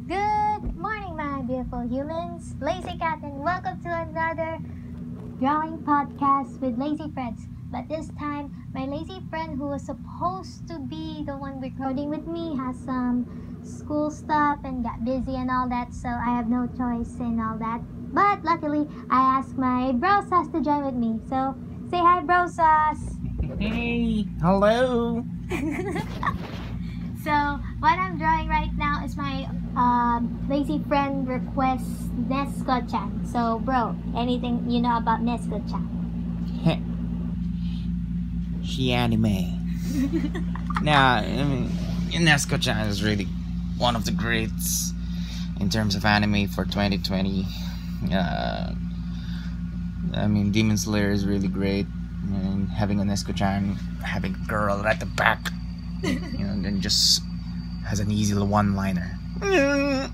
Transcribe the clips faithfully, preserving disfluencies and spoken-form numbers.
Good morning, my beautiful humans. Lazy Cat, and welcome to another drawing podcast with Lazy Friends. But this time, my lazy friend who was supposed to be the one recording with me has some school stuff and got busy and all that, so I have no choice in all that. But luckily, I asked my Brosauce to join with me. So, say hi, Brosauce. Hey, hello. So, what I'm drawing right now is my um, lazy friend request Nezuko-chan. So, bro, anything you know about Nezuko-chan? She anime. Nah, I mean, Nezuko-chan is really one of the greats in terms of anime for twenty twenty. Uh, I mean, Demon Slayer is really great. And having a Nezuko-chan, having a girl at the back, you know, and then just has an easy one-liner. What?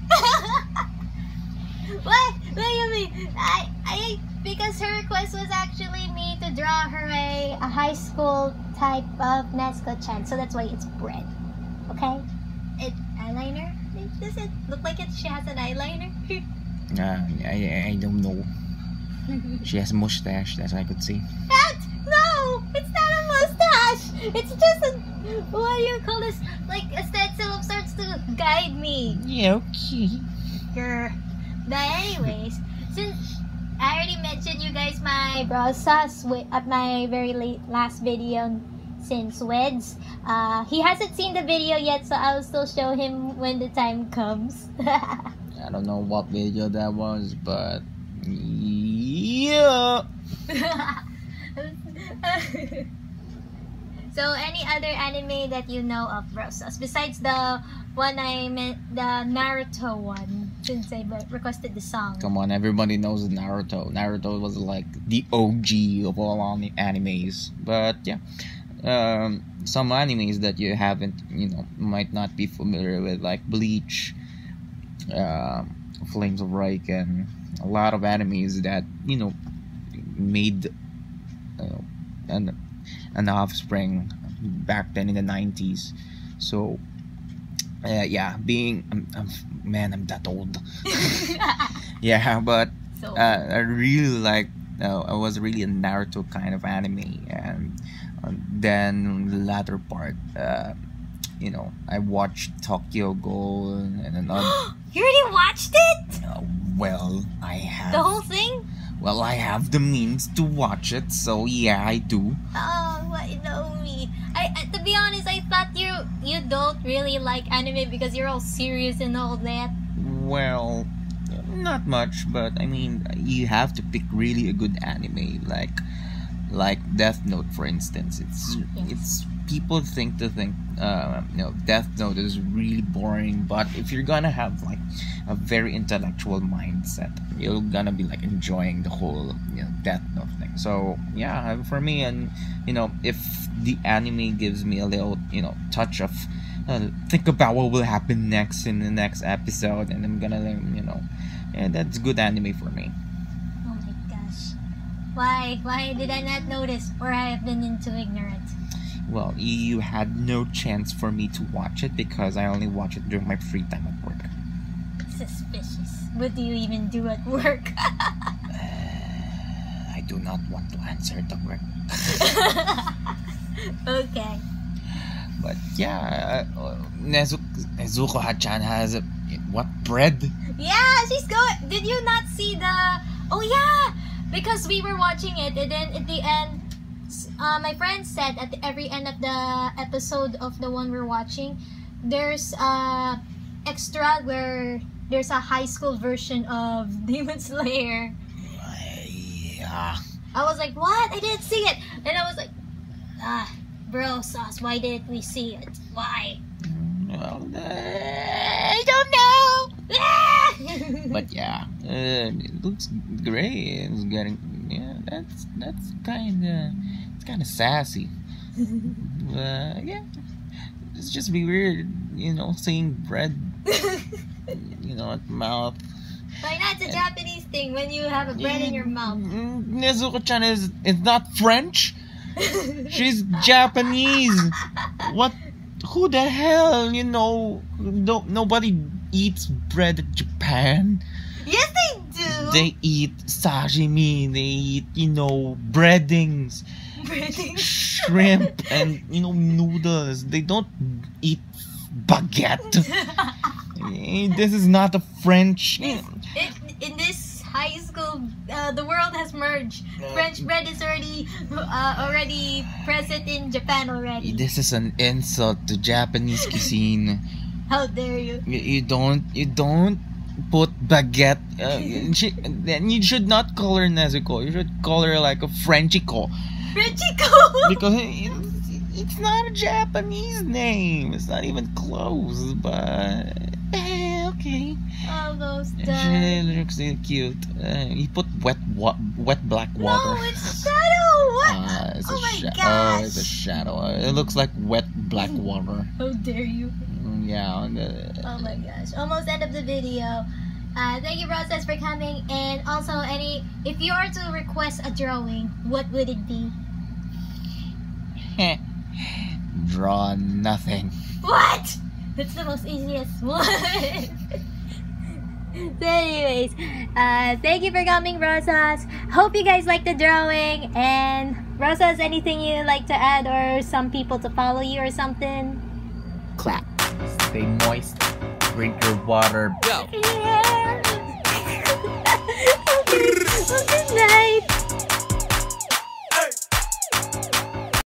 What do you mean? I, I, because her request was actually me to draw her a, a high school type of Nezuko-chan, so that's why it's bread. Okay? It eyeliner? Does it look like it? She has an eyeliner? Uh, I, I don't know. She has a mustache, that's what I could see. What? No! It's not a mustache! It's just a, what do you call this? Like a stencil of sorts to guide me. Yeah, okay. Grr. But anyways, since I already mentioned you guys my Brosauce at my very late last video since Weds, uh, he hasn't seen the video yet, so I'll still show him when the time comes. I don't know what video that was, but yeah. So, any other anime that you know of, Brosauce, besides the one I meant, the Naruto one, since I requested the song? Come on, everybody knows Naruto. Naruto was like the O G of all animes. But yeah, um, some animes that you haven't, you know, might not be familiar with, like Bleach, uh, Flames of Wracking, a lot of animes that, you know, made uh, an an offspring back then in the nineties. So uh, yeah, being I'm, I'm, man, I'm that old. Yeah, but So, uh, I really like. Uh, I was really a Naruto kind of anime, and uh, then the latter part, uh, you know, I watched Tokyo Ghoul and another. you already watched it? Uh, well, I have. The whole thing? Well, I have the means to watch it, so yeah, I do. Oh, what, you know me. I, I to be honest, I thought you you don't really like anime because you're all serious and all that. Well, not much, but I mean, you have to pick really a good anime, like like Death Note, for instance. It's Yes. it's people think to think, uh, you know, Death Note is really boring, but if you're gonna have like a very intellectual mindset, you're gonna be like enjoying the whole, you know, Death Note thing. So yeah, for me, and you know, if the anime gives me a little, you know, touch of uh, think about what will happen next in the next episode, and I'm gonna, you know, yeah, that's good anime for me. Oh my gosh. Why? Why did I not notice? Or I have been into ignorant? Well, you had no chance for me to watch it because I only watch it during my free time at work. Suspicious. What do you even do at work? uh, I do not want to answer the work. Okay. But yeah, uh, Nezuko, Nezuko-chan has a, what, bread? Yeah, she's going. Did you not see the? Oh yeah, because we were watching it, and then at the end, uh, my friend said at the, every end of the episode of the one we're watching, there's a extra where there's a high school version of Demon Slayer. Yeah. I was like, what? I didn't see it, and I was like, ah, Brosauce, why didn't we see it? Why? Well, uh, I don't know. But yeah, uh, it looks great. It's getting, yeah, that's that's kind of, it's kind of sassy. Uh, yeah, it's just be weird, you know, seeing bread, you know, at the mouth. Why not? It's a Japanese thing when you have a bread in your mouth. Nezuko-chan is is not French. She's Japanese. What? Who the hell? You know, no, nobody eats bread in Japan. Yes, they do. They eat sashimi. They eat, you know, breadings, Breadings. shrimp, and, you know, noodles. They don't eat baguette. This is not a French. This, it, in this high school, uh, the world has merged. French bread is already uh, already present in Japan already. This is an insult to Japanese cuisine. How dare you? You, you don't you don't put baguette. Uh, she, then you should not call her Nezuko. You should call her like a Frenchico. Frenchico. Because it, it's not a Japanese name. It's not even close. But eh, okay. Almost She done. looks really cute. Uh, you put wet wa- wet black water. No, it's shadow. What? Uh, it's Oh a my sha- gosh. Oh, it's a shadow. Uh, It looks like wet black water. How dare you? Mm, Yeah. and, uh, Oh my gosh. Almost end of the video. Uh, thank you, Brosauce, for coming. And also, any if you are to request a drawing, what would it be? Draw nothing. What? That's the most easiest one. So anyways, uh, thank you for coming, Brosauce. Hope you guys like the drawing. And Brosauce, anything you'd like to add, or some people to follow you or something? Clap. Stay moist. Drink your water. Go. Yeah. Okay. Well, good night.